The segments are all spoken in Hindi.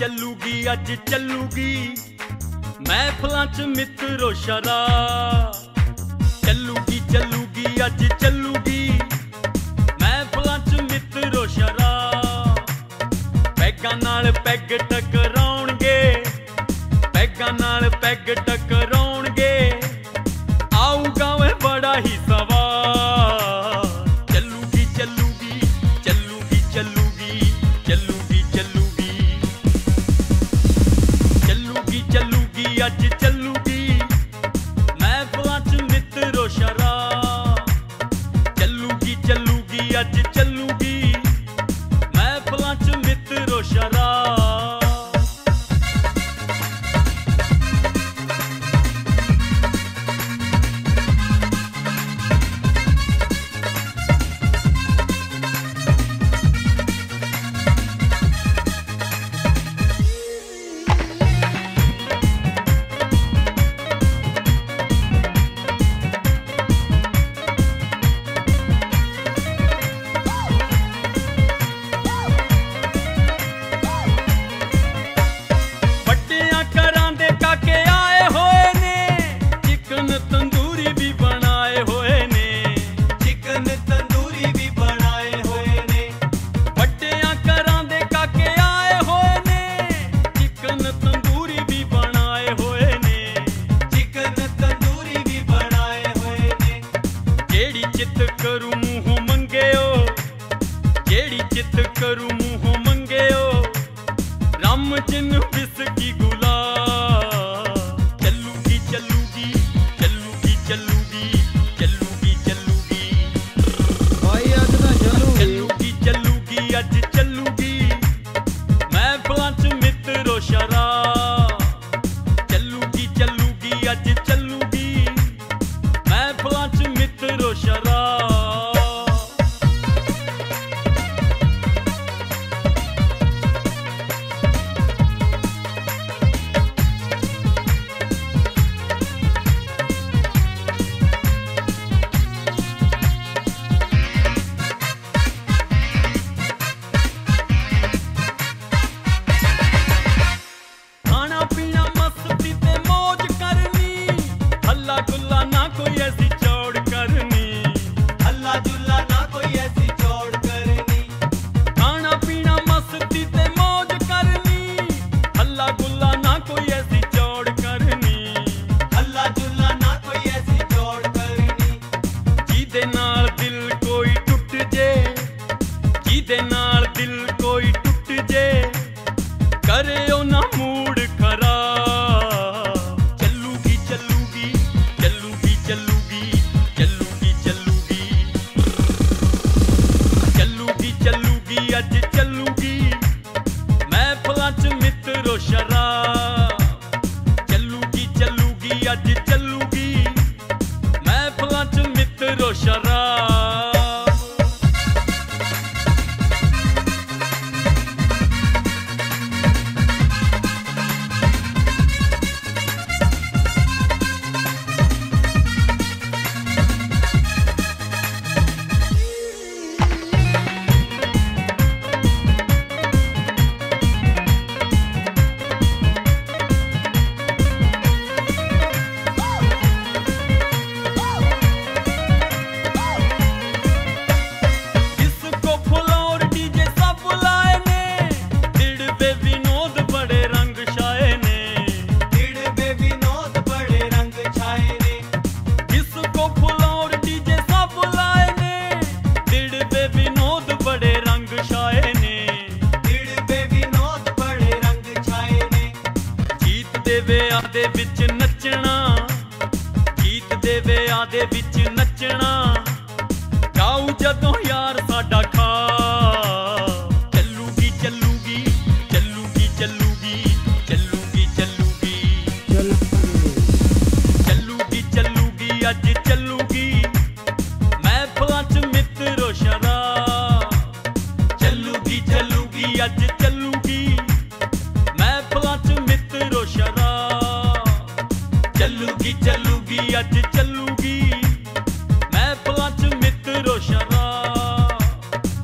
चलूगी अज चलूगी महफिलां च मित्रो शराब। चलूगी चलूगी अज चलूगी महफिलां च मित्रो शराब। पैगां नाल पैग टकराउणगे, पैगां नाल पैग टकराउणगे, आऊगा वे बड़ा ही सवार। चलूगी चलूगी चलूगी चलूगी चलूगी चलूगी चलूगी चलूगी अज चलूगी महफिलां च मित्रो शराब। चलूगी चलूगी अज चलूगी महफिलां च मित्रो शराब। करूं मुँह मंगेओ राम जिन विस्की गुलाब। चलूगी चलूगी चलूगी चलूगी चलूगी चलूगी भाई अज ना चलूगी चलूगी अज चलूगी महफिलां च मित्रो शराब। चलूगी चलूगी अज चलूगी महफिलां च मित्रो शराब। जिदे नाल दिल कोई टुट जे करे ना मूड खराब। चलूगी चलूगी चलूगी चलूगी चलूगी चलूगी चलूगी चलूगी अज चलूगी महफिलां च मित्रो शराब। चलूगी चलूगी अज चलूगी महफिलां च मित्रो शराब। दे विच नचना गीत दे विआह दे विच नचना गाऊ जदों यार साडा खा। चलूगी चलूगी चलूगी चलूगी चलूगी चलूगी चलूगी चलूगी अज चलूगी महफिलां च मित्रो शराब। चलूगी चलूगी अज चलूगी महफिलां च मित्रो शराब। चलूगी चलूगी अज चलूगी महफिलां च मित्रो शराब।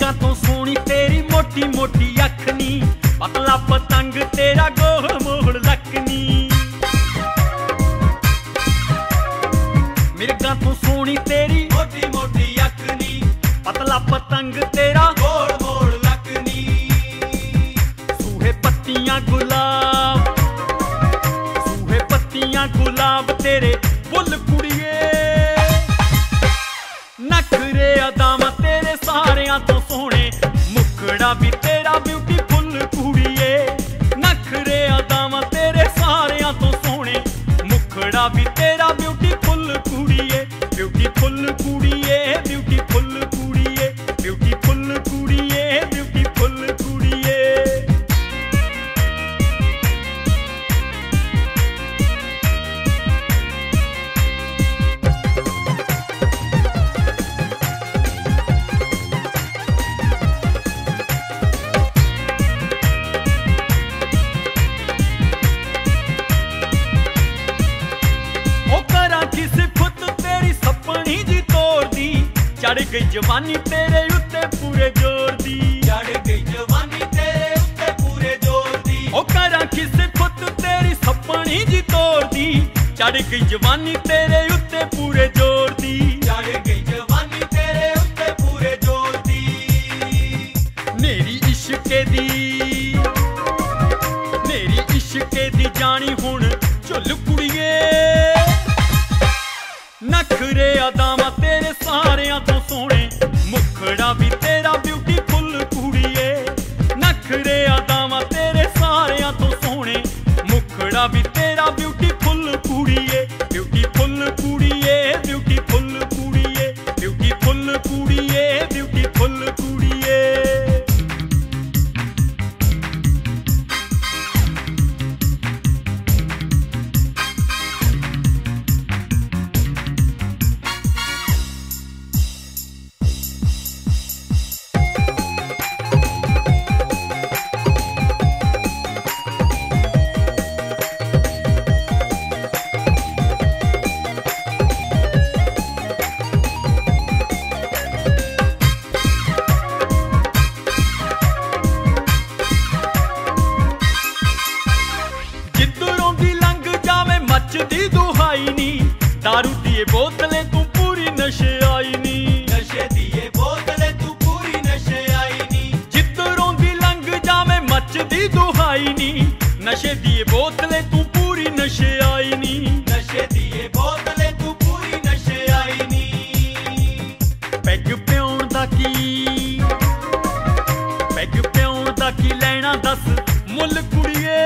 मिर्गा तो सोनी तेरी मोटी मोटी अखनी, पतला पतंग तेरा गोल मोड़ लकनी। मिर्गा तो सोनी तेरी मोटी मोटी अखनी, पतला पतंग तेरा गोल मोड़ लकनी। सूहे पत्तियां गुलाब, सूहे पत्तियां गुलाब तेरे फुल कुड़िए। नखरे अदामा तेरे सारियां तो सोने, मुखड़ा भी तेरा ब्यूटीफुल कुड़िए। नखरे अदामा तेरे सारियां तो सोने, मुखड़ा भी तेरा ब्यूटीफुल कुड़िए। ब्यूटीफुल कुड़िए, ब्यूटीफुल कुड़िए, ब्यूटीफुल कुड़िए, ब्यूटीफुल कुड़िए। चढ़ गई जवानी तेरे उत्ते पूरे जोर दी, चढ़ गई जवानी तेरे उत्ते पूरे जोर दी। ओ करा किस खुद तेरी सपनी जी तोड़ दी, चढ़ गई जवानी तेरे उत्ते पूरे जोर दी, चढ़ गई जवानी तेरे उत्ते पूरे जोर दी। मेरी इश्के दी, मेरी इश्के दी जानी हुण झुल कुड़िए। नखरे अदामा तेरे सारियां तो सोने, मुखड़ा भी तेरा ब्यूटीफुल कुड़िए। नखरे अदामा तेरे सारियां तो सोने, मुखड़ा भी तेरा ब्यूटीफुल कुड़िए। ब्यूटीफुल कुड़िए, ब्यूटीफुल कुड़िए, ब्यूटीफुल कुड़िए, ब्यूटीफुल कुड़िए। दारू दिए बोतलें तू पूरी नशे आई नी, नशे दिए बोतलें तू पूरी नशे आई नी। जिधरों दी लंघ जावे मचदी दुहाई नी, नशे दिए बोतलें तू पूरी नशे आई नी, नशे दिए बोतलें तू पूरी नशे आई नी। पैग प्याउण दा की, पैग प्याउण दा की लैना दस मुल कुड़िए।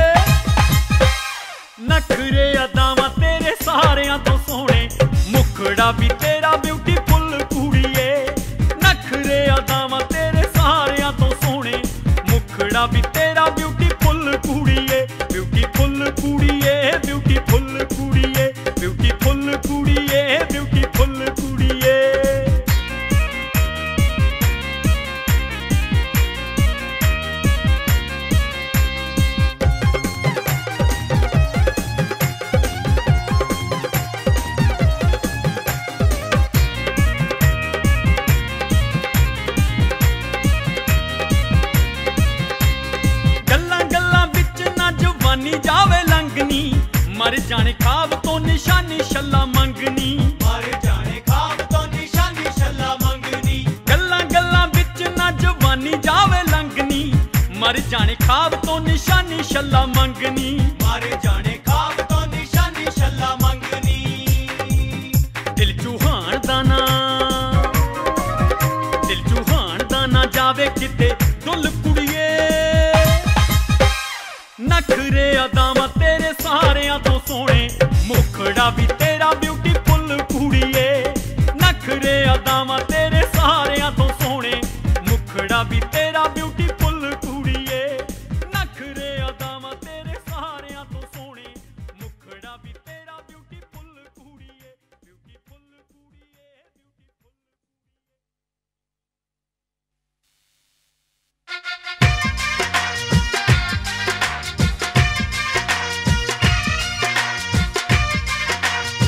नखरे अदामा तेरे सारियां तो सोने, मुखड़ा भी तेरा ब्यूटीफुल कुड़िए। नखरे अदामा तेरे सारियां तो सोने, मुखड़ा भी तेरा ब्यूटीफुल कुड़िए। ब्यूटीफुल कुड़िए, ब्यूटीफुल कुड़िए, ब्यूटीफुल कुड़िए, ब्यूटीफुल कुड़िए। जावे लंघनी, मर जाने खाब तो निशानी शल्ला मंगनी, मर जाने खाब तो निशानी शल्ला मंगनी। गल्लां गल्लां विच ना जवानी जावे लंघनी, मर जाने खाब तो निशानी शल्ला मंगनी, मर जाने खाब तो निशानी शल्ला मंगनी। दिल चूहान दा ना, दिल चूहान दा ना जावे किते दुल कुड़िए। नखरे अदामा तेरे सारियां तो सोने, मुखड़ा भी तेरा ब्यूटीफुल कुड़िए। नखरे अदामा तेरे सारियां तो सोने, मुखड़ा भी तेरा ब्यूटीफुल कुड़िए। नखरे अदामा तेरे सारियां तो सोने, मुखड़ा भी तेरा ब्यूटीफुल कुड़िए। ब्यूटीफुल कुड़िए, ब्यूटीफुल।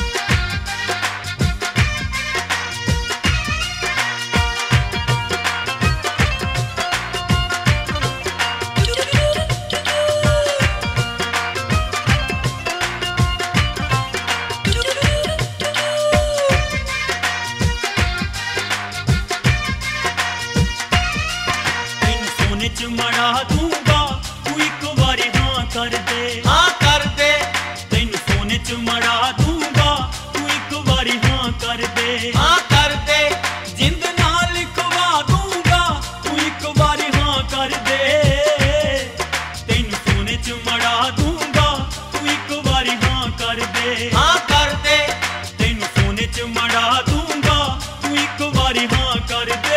मड़ा दूंगा तू एक बारी हाँ कर दे, हाँ कर दे। तेनू सोने च मड़ा दूंगा तू एक बारी हाँ कर दे, हाँ कर दे। जिंद नाल लिखवा दूंगा तू एक बारी हाँ कर दे, तेनू सोने च मड़ा दूंगा तू एक बारी हाँ कर दे, हाँ कर दे। तेनू सोने च मड़ा दूंगा तू एक बारी हाँ कर दे।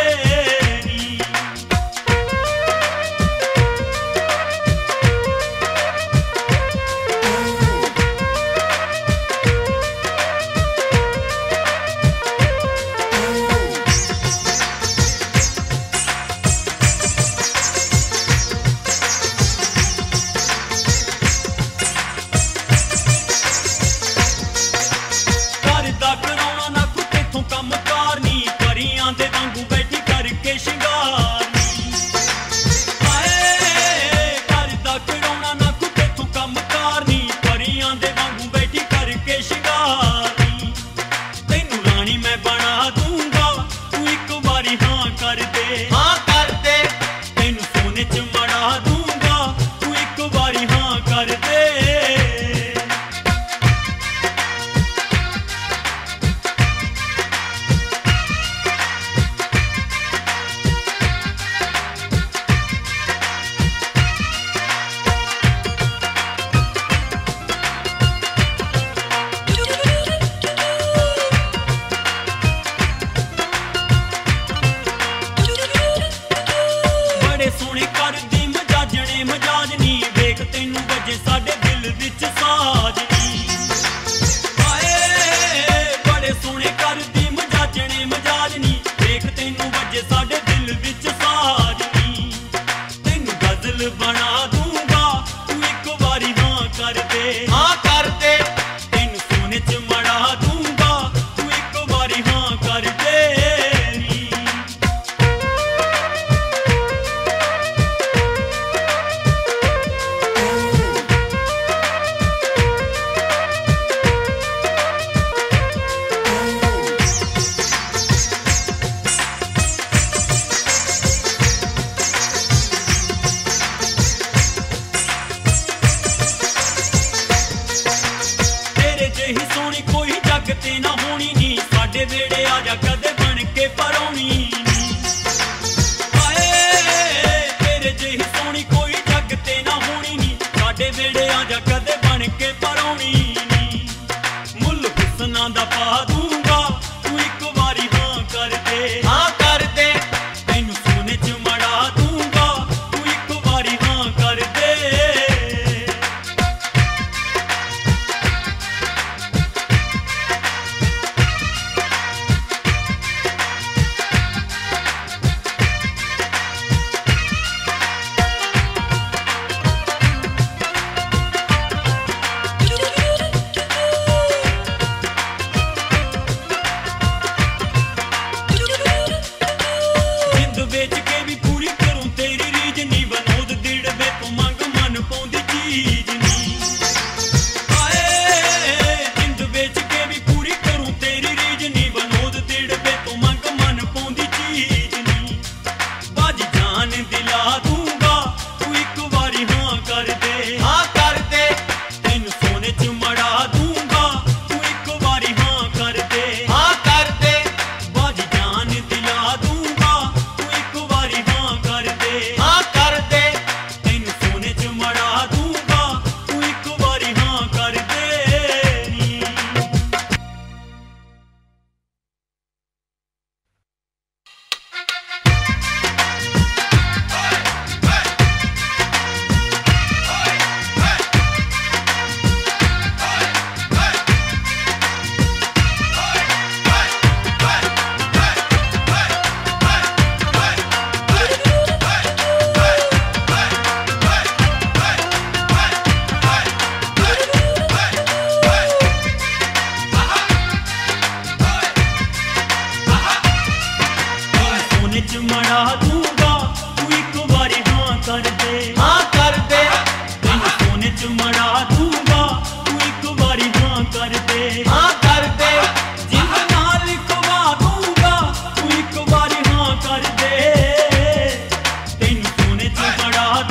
तेनू सोने च बड़ा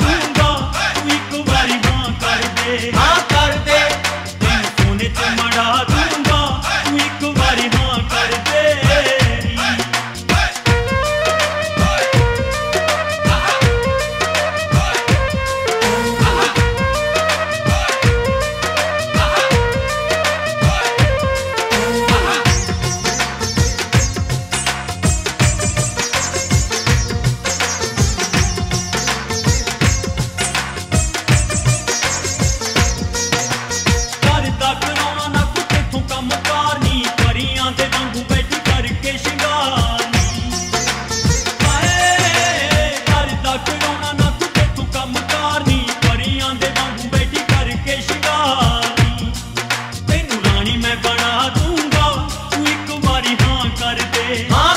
मां